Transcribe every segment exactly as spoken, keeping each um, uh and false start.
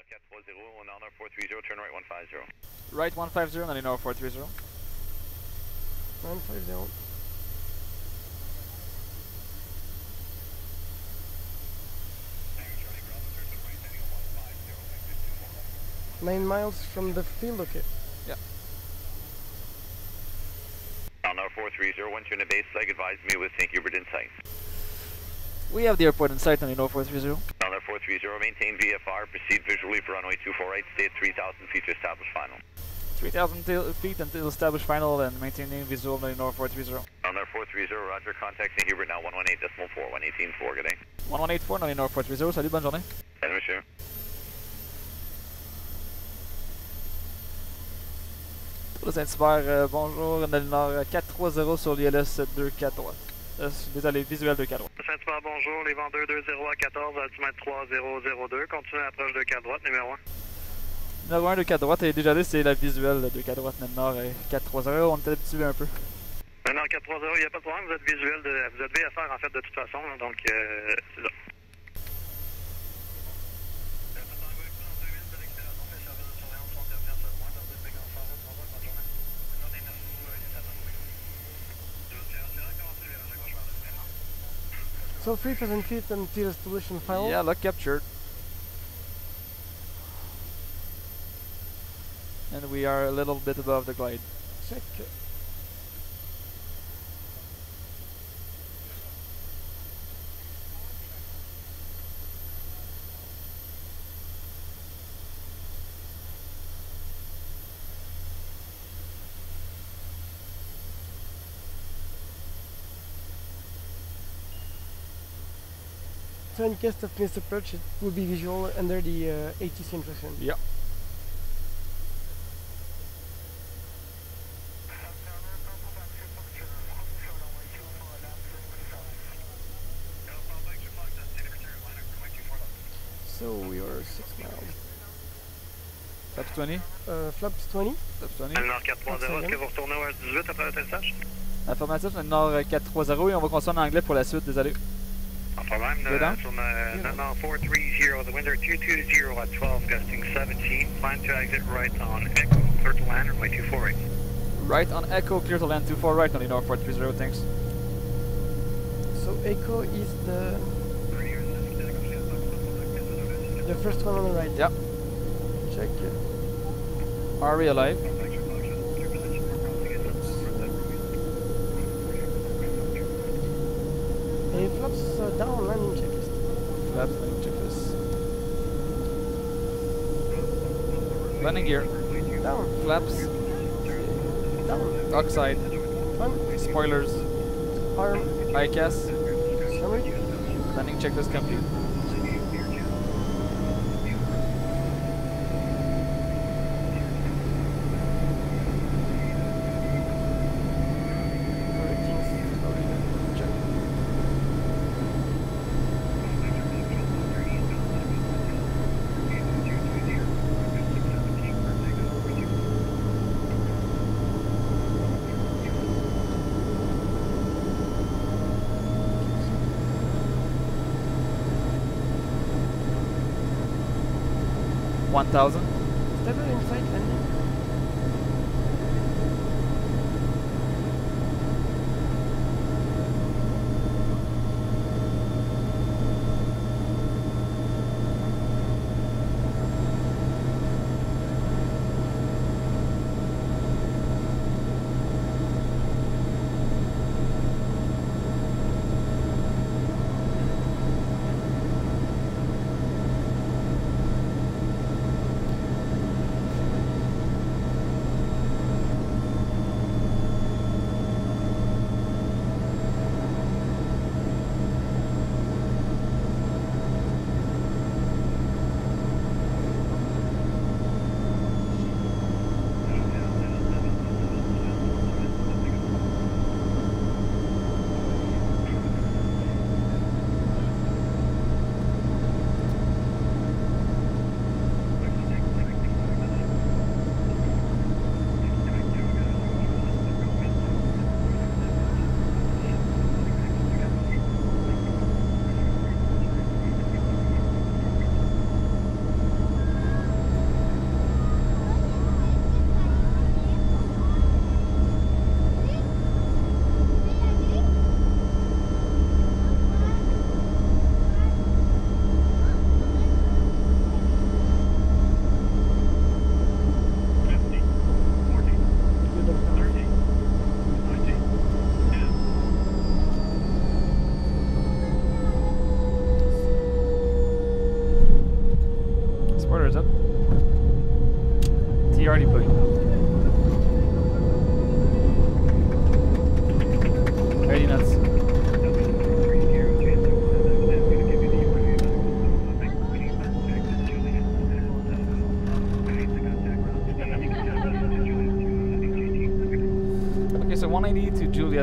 quatre trois zéro, on est en four three zero, turn right one five zero. Right one five zero, Niner four three zero. one five zero. Nine miles from the field, okay. Yeah. On four three zero, once you're in the base leg, advise me with Saint Hubert in sight. We have the airport in sight, Niner four three zero. On four three zero, maintain V F R, proceed visually for runway two four right, stay at three thousand feet to establish final. three thousand feet until established final and maintaining visual Niner four three zero. On four three zero, roger, contact Saint Hubert now one one eight point four, one eighteen point four, good day. one one eight four, Niner four three zero, salut, bonne journée. Salut, monsieur. Pour le Saint-Hubert, euh, bonjour, on a le nord quatre trois zéro sur l'I L S deux quatre droite. Euh, désolé, visuel deux quatre droite. Saint-Hubert, bonjour, les vendeurs deux zéro à quatorze, altimètre trois zéro zéro deux, continue l'approche deux quatre droite, numéro un. Numéro un deux quatre droite, et déjà là, c'est la visuelle deux quatre droite, notre nord quatre trois zéro, on était habitué un peu. Maintenant, quatre trois zéro, il n'y a pas de problème, vous êtes visuel, de, vous êtes V F R en fait de toute façon, là, donc euh, c'est ça. So three thousand feet until establishment final. Yeah, look captured. And we are a little bit above the glide. Check. So in case of missed approach, it will be visual under the uh, A T C instruction. Yeah. So we are six miles. Flaps twenty. Uh, flaps twenty. Flaps twenty. Nord quatre trois zéro, est-ce que vous retournez au dix-huit après l'atterrissage? Affirmatif, nord quatre trois zéro et on va continuer en anglais pour la suite, désolé. Pas de problème, uh, from uh, Nord four three zero, the wind are two two zero at twelve, gusting seventeen, plan to exit right on Echo, clear to land, runway two four right. Right on Echo, clear to land two four right on the Nord four three zero, thanks. So Echo is the the first one on the right. Yep. Check. Are we alive? Hey, flaps uh, down, landing checklist. Flaps, landing checklist. Landing gear. Down. Flaps. Down. Dock side. Fun. Spoilers. Arm. I C A S. Summary. Landing checklist complete. one thousand. Stable inside landing.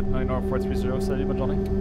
Juliette, nine Nord four three zero, salut, bonne journée.